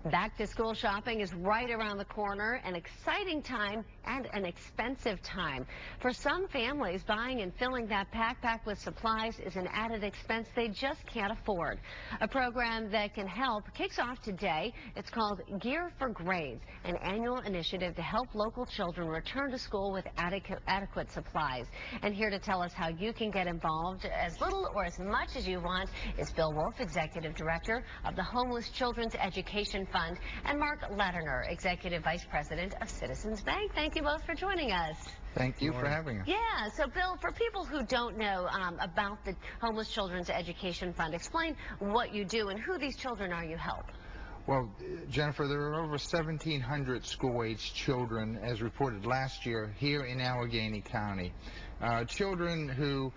Back to school shopping is right around the corner, an exciting time and an expensive time. For some families, buying and filling that backpack with supplies is an added expense they just can't afford. A program that can help kicks off today. It's called Gear for Grades, an annual initiative to help local children return to school with adequate supplies. And here to tell us how you can get involved as little or as much as you want is Bill Wolf, Executive Director of the Homeless Children's Education Fund, and Mark Latterner, Executive Vice President of Citizens Bank. Thank you both for joining us. Thank you for having us. Yeah, so Bill, for people who don't know about the Homeless Children's Education Fund, explain what you do and who these children are you help. Well, Jennifer, there are over 1,700 school-aged children, as reported last year, here in Allegheny County. Children who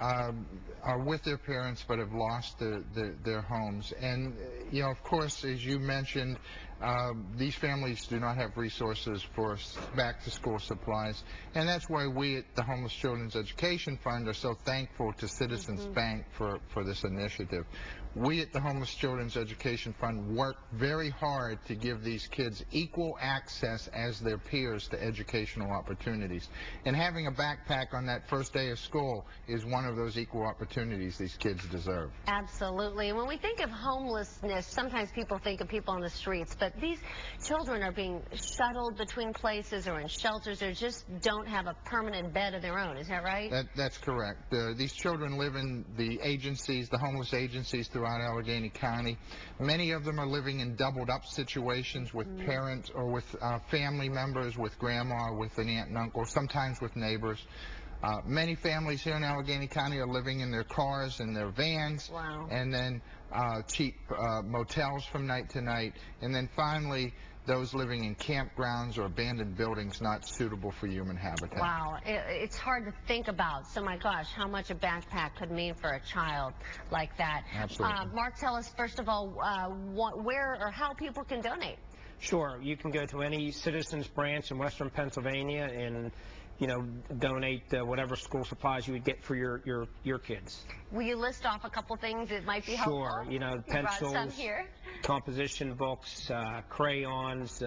are with their parents but have lost their homes. And, you know, of course, as you mentioned, these families do not have resources for back-to-school supplies. And that's why we at the Homeless Children's Education Fund are so thankful to Citizens Bank for this initiative. We at the Homeless Children's Education Fund work very hard to give these kids equal access as their peers to educational opportunities. And having a backpack on that first day of school is one of those equal opportunities these kids deserve. Absolutely. And when we think of homelessness, sometimes people think of people on the streets, but these children are being shuttled between places or in shelters or just don't have a permanent bed of their own. Is that right? That's correct. These children live in the agencies, the homeless agencies throughout Allegheny County. Many of them are living in doubled up situations with parents or with family members, with grandma, with an aunt and uncle, sometimes with neighbors. Many families here in Allegheny County are living in their cars and their vans. Wow. And then cheap motels from night to night. And then finally, those living in campgrounds or abandoned buildings not suitable for human habitat. Wow, it's hard to think about. So my gosh, how much a backpack could mean for a child like that. Absolutely. Mark, tell us first of all where or how people can donate. Sure, you can go to any Citizens branch in Western Pennsylvania and, you know, donate whatever school supplies you would get for your kids. Will you list off a couple things that might be helpful? Sure, you know, pencils, composition books, crayons,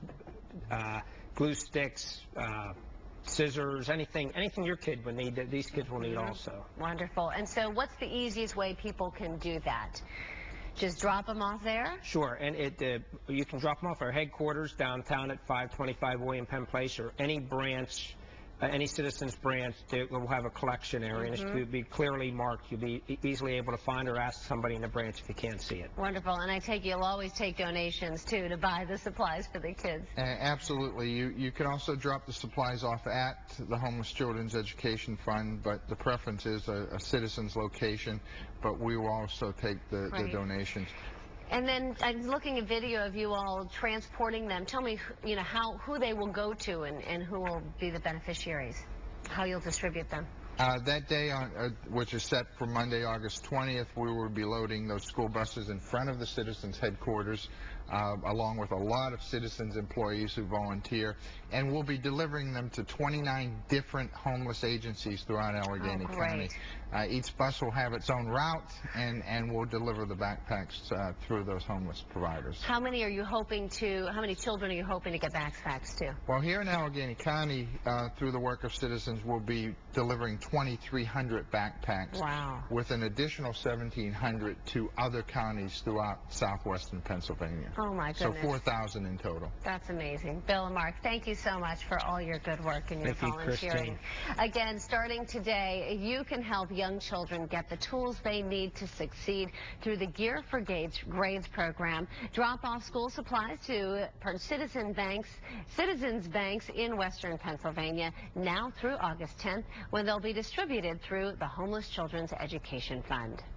glue sticks, scissors, anything your kid would need that these kids will need also. Wonderful. And so what's the easiest way people can do that? Just drop them off there? Sure, and you can drop them off at our headquarters downtown at 525 William Penn Place, or any branch, any Citizens branch that will have a collection area, and it will be clearly marked. You'll be easily able to find or ask somebody in the branch if you can't see it. Wonderful, and I take you'll always take donations too to buy the supplies for the kids. Absolutely. You can also drop the supplies off at the Homeless Children's Education Fund, but the preference is a Citizens location, but we will also take the donations. And then I'm looking at video of you all transporting them. Tell me, you know, who they will go to and who will be the beneficiaries, how you'll distribute them. That day, which is set for Monday, August 20th, we will be loading those school buses in front of the Citizens headquarters, along with a lot of Citizens employees who volunteer, and we'll be delivering them to 29 different homeless agencies throughout Allegheny County. Each bus will have its own route, and we'll deliver the backpacks through those homeless providers. How many children are you hoping to get backpacks to? Well, here in Allegheny County, through the work of Citizens, we'll be delivering 2,300 backpacks, with an additional 1,700 to other counties throughout southwestern Pennsylvania. Oh my goodness. So 4,000 in total. That's amazing. Bill and Mark, thank you so much for all your good work and your volunteering. Again, starting today, you can help young children get the tools they need to succeed through the Gear for Grades program. Drop off school supplies to Citizens banks in Western Pennsylvania now through August 10th, when they'll be distributed through the Homeless Children's Education Fund.